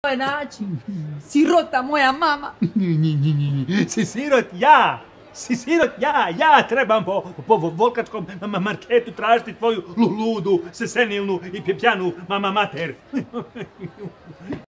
način. Sirota moja mama. Si sirot ja trebam po volkačkom marketu tražiti tvoju ludu, senilnu i pjanu mama mater.